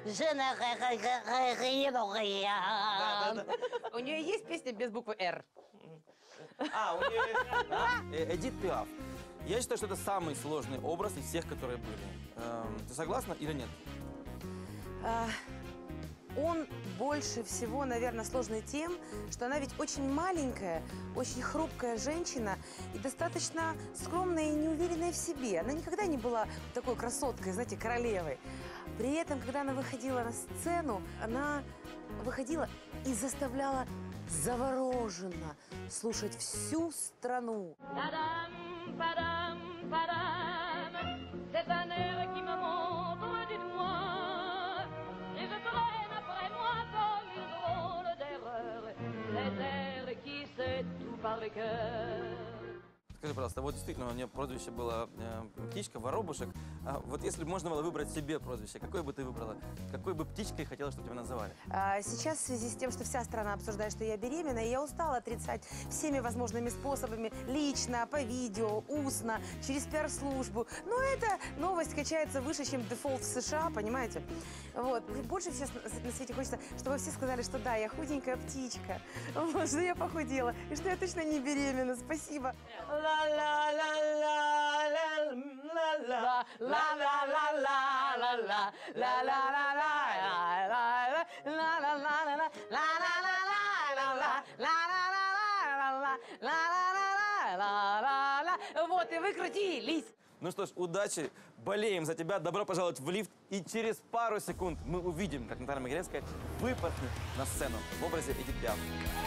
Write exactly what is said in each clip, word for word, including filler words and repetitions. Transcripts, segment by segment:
je ne rien pour rien. У нее есть песня без буквы «Р». А, у нее есть, да? Эдит Пиаф. Я считаю, что это самый сложный образ из всех, которые были. Эм, ты согласна или нет? А, он больше всего, наверное, сложный тем, что она ведь очень маленькая, очень хрупкая женщина и достаточно скромная и неуверенная в себе. Она никогда не была такой красоткой, знаете, королевой. При этом, когда она выходила на сцену, она выходила и заставляла завороженно слушать всю страну. Padam, padam, padam, c'est un air qui me montre du doigt et je traîne après moi comme une drôle d'erreur, cet air qui sait tout par le cœur. Скажи, пожалуйста, вот действительно у нее прозвище было э, птичка, воробушек. А вот если бы можно было выбрать себе прозвище, какое бы ты выбрала? Какой бы птичкой хотела, чтобы тебя называли? А, сейчас в связи с тем, что вся страна обсуждает, что я беременна, я устала отрицать всеми возможными способами, лично, по видео, устно, через пиар-службу. Но эта новость качается выше, чем дефолт в США, понимаете? Вот. Больше сейчас на свете хочется, чтобы все сказали, что да, я худенькая птичка, вот, что я похудела, и что я точно не беременна. Спасибо. Вот и выкрутились. Ну что ж, удачи, болеем за тебя, добро пожаловать в лифт. И через пару секунд мы увидим, как Наталья Могилевская выпорхнет на сцену в образе Эдит Пиаф.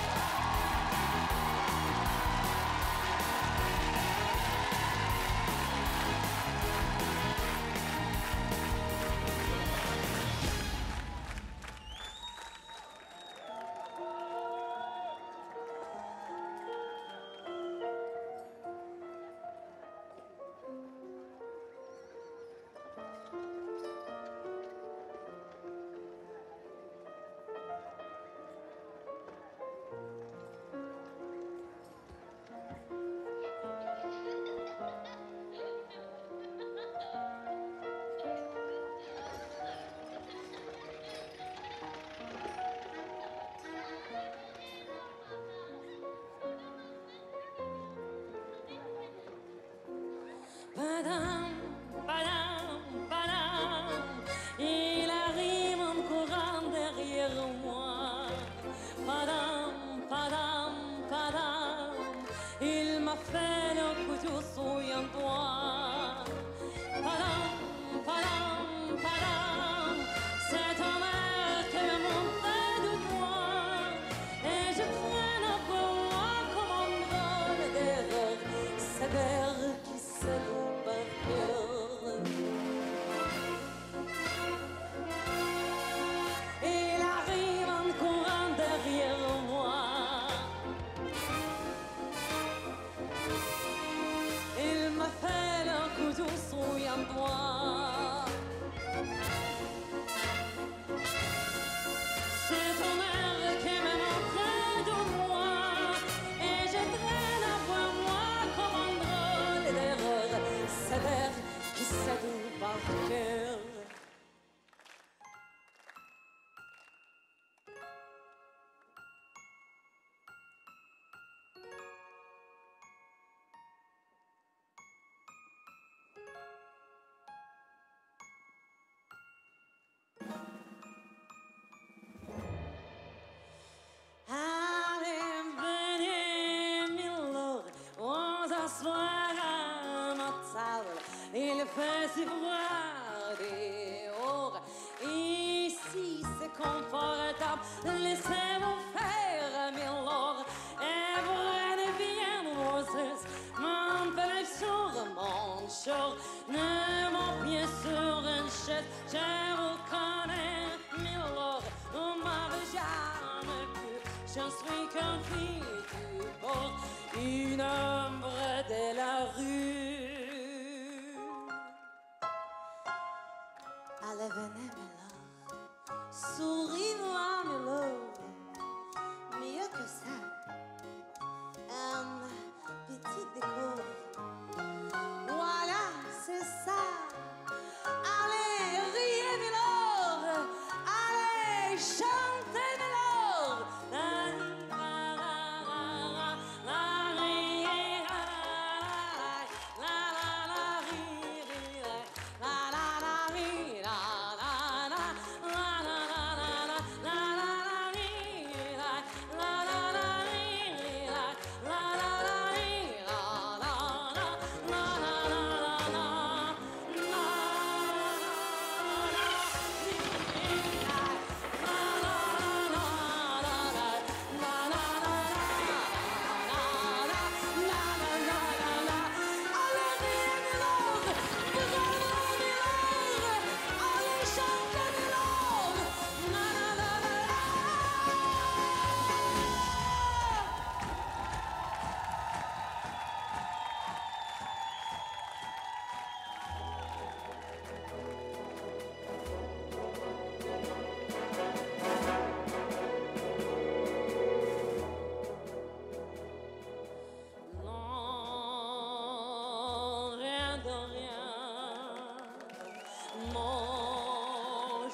Padam, padam, padam, il arrive en courant derrière moi. Padam, padam, padam, il m'a fait le couteau souviens-toi. Padam, padam, padam, c'est un air qui me montait de moi. Et je traîne après moi comme un vol d'erreur, sévère qui s'allume. Il arrive en courant derrière moi. Il m'a fait le couteau souviens-toi. C'est ton air qui me montrait de moi. Et je traîne après moi comme un drôle d'erreur sévère qui s'adoue par cœur. Allez, venez, Milord, on s'assoit à ma table. Il fait si froid dehors. Ici, c'est confortable. Laissez-vous faire, Milord. Et prenez bien vos aises. M'empêche sur mon short. Ne m'en pied sur une chaise. Je vous connais, Milord. Vous m'avez jamais vu. Je suis qu'un fille du bord. Une ombre de la rue. Allez, venez, Milord. Souris-moi, Milord. Mieux que ça. Un petit décor. Voilà, c'est ça. Allez, riez, Milord.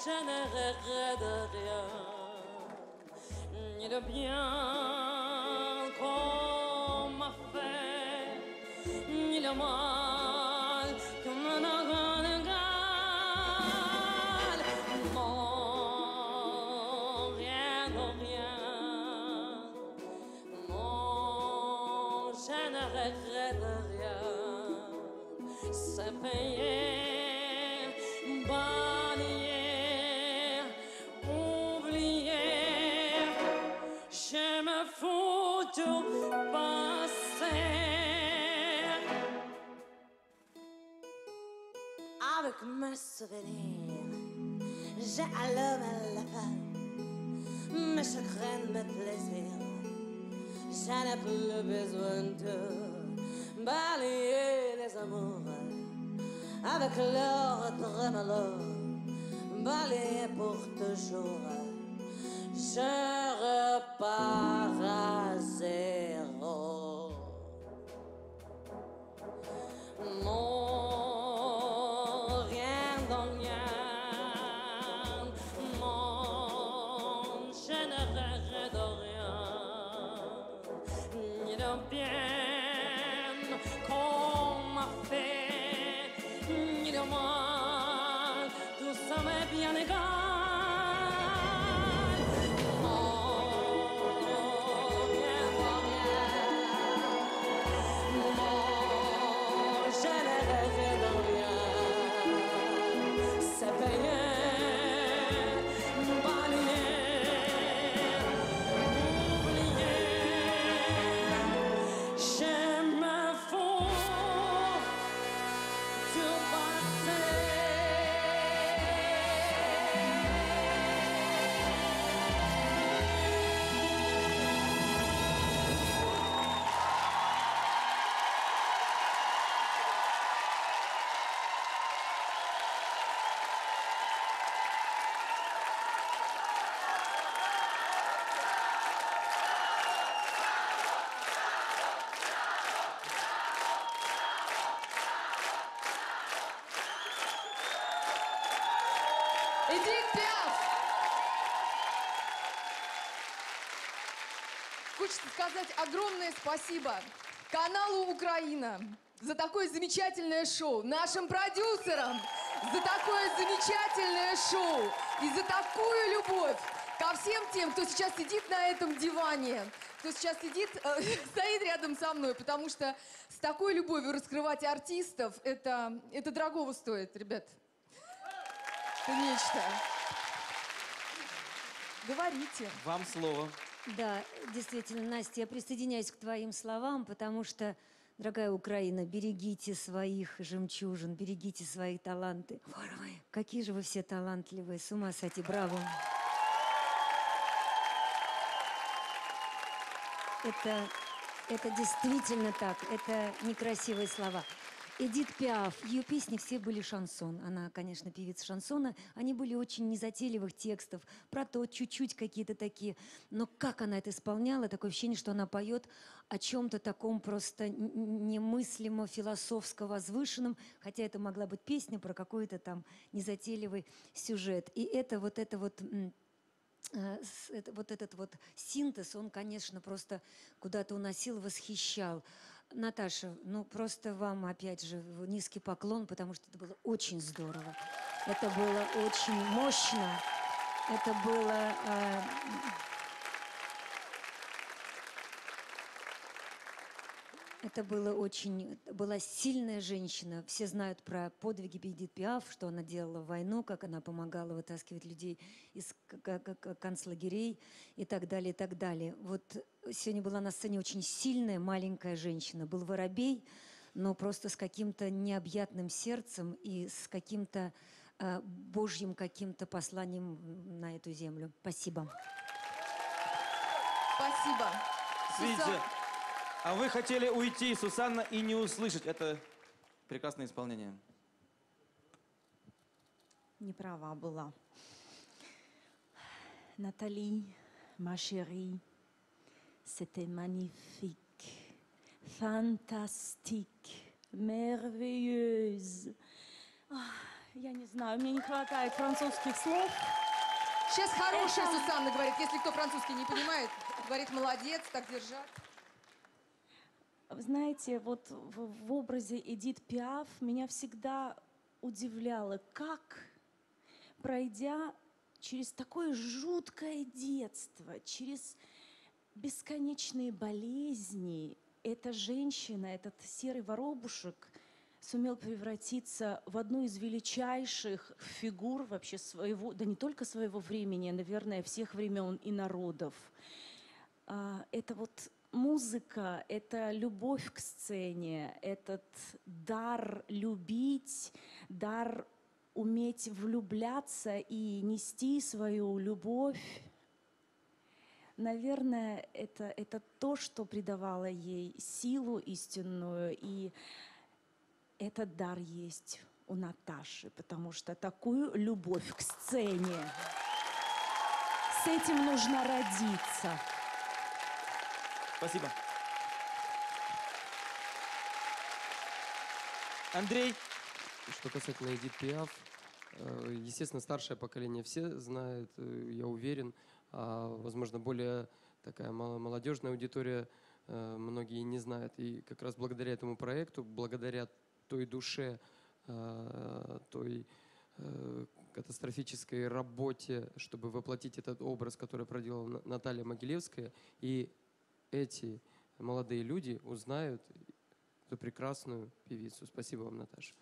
je ne regrette rien, ni le bien qu'on m'a fait, ni le mal que m'en a égal. Non, rien de rien, non, je ne regrette rien, c'est payé. Avec mes souvenirs, j'ai allumé la femme, mes chagrins, mes plaisirs. Je n'ai plus besoin de balayer les amours avec leur trémolo, balayer pour toujours. Je repars à zéro. Mon Эдит Пиаф! Хочется сказать огромное спасибо каналу «Украина» за такое замечательное шоу, нашим продюсерам за такое замечательное шоу и за такую любовь ко всем тем, кто сейчас сидит на этом диване, кто сейчас сидит, э, стоит рядом со мной, потому что с такой любовью раскрывать артистов, это, это дорогого стоит, ребят. Это нечто. Говорите. Вам слово. Да, действительно, Настя, я присоединяюсь к твоим словам, потому что, дорогая Украина, берегите своих жемчужин, берегите свои таланты. Какие же вы все талантливые, с ума сойти, браво. Это, это действительно так, это некрасивые слова. Эдит Пиаф, ее песни все были шансон. Она, конечно, певица шансона. Они были очень незатейливых текстов, про то, чуть-чуть какие-то такие. Но как она это исполняла, такое ощущение, что она поет о чем-то таком просто немыслимо философско возвышенном, хотя это могла быть песня про какой-то там незатейливый сюжет. И это вот это вот... Вот этот вот синтез, он, конечно, просто куда-то уносил, восхищал. Наташа, ну просто вам, опять же, низкий поклон, потому что это было очень здорово. Это было очень мощно. Это было... Э, Это было очень, была сильная женщина. Все знают про подвиги Эдит Пиаф, что она делала в войну, как она помогала вытаскивать людей из концлагерей и так далее, и так далее. Вот сегодня была на сцене очень сильная маленькая женщина. Был воробей, но просто с каким-то необъятным сердцем и с каким-то э, божьим каким-то посланием на эту землю. Спасибо. Спасибо. Видите, а вы хотели уйти, Сусанна, и не услышать. Это прекрасное исполнение. Не права была. Натали, ma chérie, c'était magnifique, fantastique, merveilleuse. Ah, я не знаю, мне не хватает французских слов. Сейчас хорошая Это- Сусанна говорит, если кто французский не понимает, говорит, молодец, так держать. Вы знаете, вот в, в образе Эдит Пиаф меня всегда удивляло, как, пройдя через такое жуткое детство, через бесконечные болезни, эта женщина, этот серый воробушек сумел превратиться в одну из величайших фигур вообще своего, да не только своего времени, а, наверное, всех времен и народов. А, Это вот музыка, это любовь к сцене, этот дар любить, дар уметь влюбляться и нести свою любовь. Наверное, это, это то, что придавало ей силу истинную, и этот дар есть у Наташи, потому что такую любовь к сцене, с этим нужно родиться. Спасибо. Андрей. Что касательно Эдит Пиаф, э, естественно, старшее поколение все знают, э, я уверен. А, возможно, более такая мало- молодежная аудитория, э, многие не знают. И как раз благодаря этому проекту, благодаря той душе, э, той э, катастрофической работе, чтобы воплотить этот образ, который проделала На- Наталья Могилевская, и эти молодые люди узнают эту прекрасную певицу. Спасибо вам, Наташа.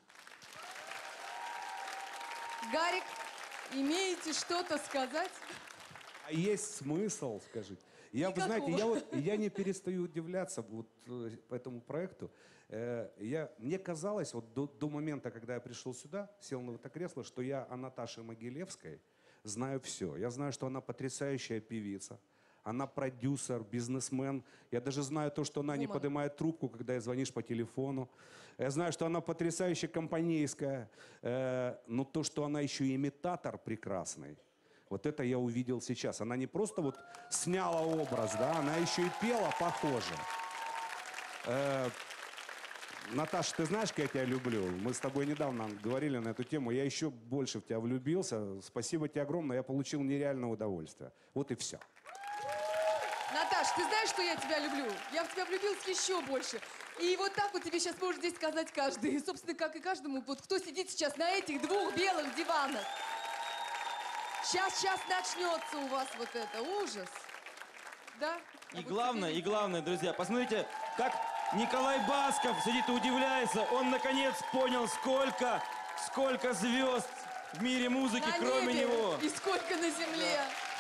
Гарик, имеете что-то сказать? А есть смысл, скажите? Я, вы знаете, я, вот, я не перестаю удивляться вот э, по этому проекту. Э, я, мне казалось, вот до, до момента, когда я пришел сюда, сел на это кресло, что я о Наташе Могилевской знаю все. Я знаю, что она потрясающая певица. Она продюсер, бизнесмен. Я даже знаю то, что она не Woman. поднимает трубку, когда ей звонишь по телефону. Я знаю, что она потрясающая компанейская. Э, но то, что она еще и имитатор прекрасный, вот это я увидел сейчас. Она не просто вот сняла образ, да, она еще и пела похоже. Э, Наташа, ты знаешь, как я тебя люблю? Мы с тобой недавно говорили на эту тему. Я еще больше в тебя влюбился. Спасибо тебе огромное. Я получил нереальное удовольствие. Вот и все. Наташ, ты знаешь, что я тебя люблю? Я в тебя влюбилась еще больше. И вот так вот тебе сейчас может здесь сказать каждый. И, собственно, как и каждому, вот кто сидит сейчас на этих двух белых диванах. Сейчас, сейчас начнется у вас вот это. Ужас. Да? А И вот главное, теперь- и главное, друзья, посмотрите, как Николай Басков сидит и удивляется. Он, наконец, понял, сколько, сколько звезд в мире музыки, На кроме небе. него. И сколько на земле.